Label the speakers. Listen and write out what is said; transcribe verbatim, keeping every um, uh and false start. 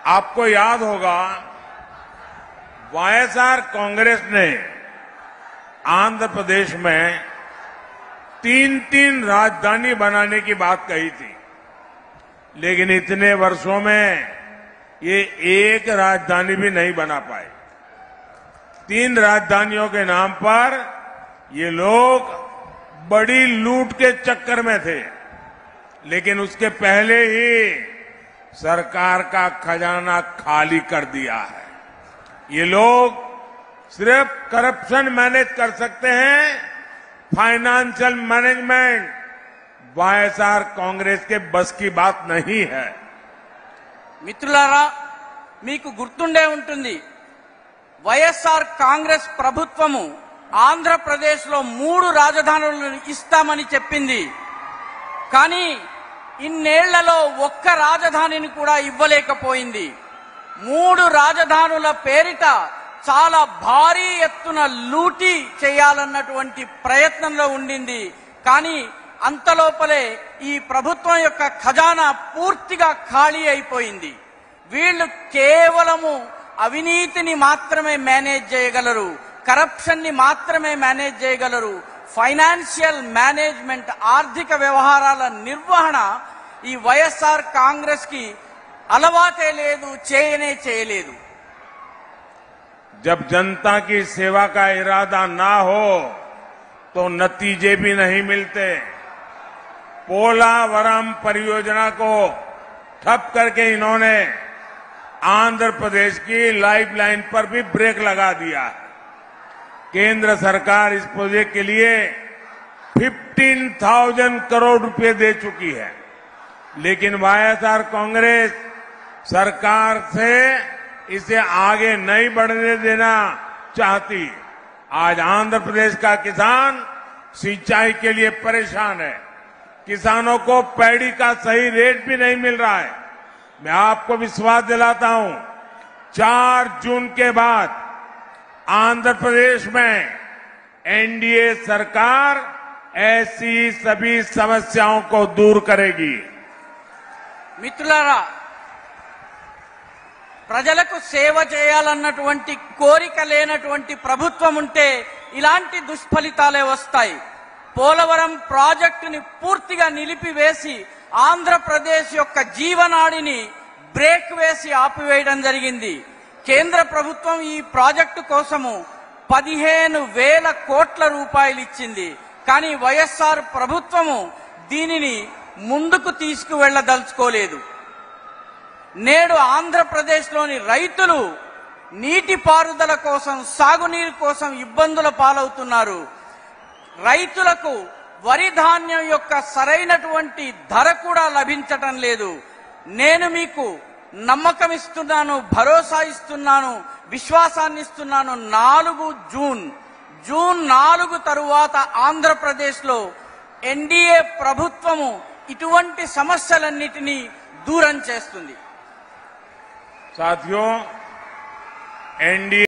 Speaker 1: आपको याद होगा वाईएसआर कांग्रेस ने आंध्र प्रदेश में तीन तीन राजधानी बनाने की बात कही थी, लेकिन इतने वर्षों में ये एक राजधानी भी नहीं बना पाए। तीन राजधानियों के नाम पर ये लोग बड़ी लूट के चक्कर में थे, लेकिन उसके पहले ही सरकार का खजाना खाली कर दिया है। ये लोग सिर्फ करप्शन मैनेज कर सकते हैं, फाइनेंशियल मैनेजमेंट वाईएसआर कांग्रेस के बस की बात नहीं है।
Speaker 2: మిత్రులారా, మీకు గుర్తుండే ఉంటుంది, వైఎస్ఆర్ కాంగ్రెస్ ప్రభుత్వము ఆంధ్రప్రదేశ్ లో మూడు రాజధానులను ఇస్తామని చెప్పింది. కానీ ఇన్నేళ్లలో ఒక్క రాజధానిని కూడా ఇవ్వలేకపోయింది. మూడు రాజధానుల పేరిట చాలా భారీ ఎత్తున లూటీ చేయాలన్నటువంటి ప్రయత్నంలో ఉండింది. కానీ అంతలోపలే ఈ ప్రభుత్వం యొక్క ఖజానా పూర్తిగా ఖాళీ అయిపోయింది. వీళ్ళు కేవలము అవినీతిని మాత్రమే మేనేజ్ చేయగలరు, కరప్షన్ ని మాత్రమే మేనేజ్ చేయగలరు. ఫైనాన్షియల్ మేనేజ్మెంట్, ఆర్థిక వ్యవహారాల నిర్వహణ ఈ వైఎస్ఆర్ కాంగ్రెస్ కి అలవాటే లేదు, చేయనే చేయలేదు.
Speaker 1: जब जनता की सेवा का इरादा ना हो तो नतीजे भी नहीं मिलते। पोलावरम परियोजना को ठप करके इन्होंने आंध्र प्रदेश की लाइफलाइन पर भी ब्रेक लगा दिया। केंद्र सरकार इस प्रोजेक्ट के लिए पंद्रह हज़ार करोड़ रुपए दे चुकी है, लेकिन वाईएसआर कांग्रेस सरकार से इसे आगे नहीं बढ़ने देना चाहती। आज आंध्र प्रदेश का किसान सिंचाई के लिए परेशान है, किसानों को पैडी का सही रेट भी नहीं मिल रहा है। मैं आपको विश्वास दिलाता हूं, चार जून के बाद आंध्र प्रदेश में एनडीए सरकार ऐसी सभी समस्याओं को दूर करेगी।
Speaker 2: మిత్రులారా, ప్రజలకు సేవ చేయాలన్నటువంటి కోరిక లేనటువంటి ప్రభుత్వం ఉంటే ఇలాంటి దుష్ఫలితాలే వస్తాయి. పోలవరం ప్రాజెక్టుని పూర్తిగా నిలిపివేసి ఆంధ్రప్రదేశ్ యొక్క జీవనాడిని బ్రేక్ వేసి ఆపివేయడం జరిగింది. కేంద్ర ప్రభుత్వం ఈ ప్రాజెక్టు కోసము పదిహేను వేల కోట్ల రూపాయలు ఇచ్చింది. కానీ వైఎస్ఆర్ ప్రభుత్వము దీనిని ముందుకు తీసుకువెళ్లదలుచుకోలేదు. నేడు ఆంధ్రప్రదేశ్లోని రైతులు నీటిపారుదల కోసం, సాగునీరు కోసం ఇబ్బందుల పాలవుతున్నారు. రైతులకు వరి ధాన్యం యొక్క సరైనటువంటి ధర కూడా లభించటం లేదు. నేను మీకు నమ్మకం ఇస్తున్నాను, భరోసా ఇస్తున్నాను, విశ్వాసాన్ని ఇస్తున్నాను. నాలుగు జూన్ జూన్ నాలుగు తరువాత ఆంధ్రప్రదేశ్లో ఎన్డీఏ ప్రభుత్వము ఇటువంటి సమస్యలన్నిటినీ దూరం చేస్తుంది.
Speaker 1: साथियों, एनडीए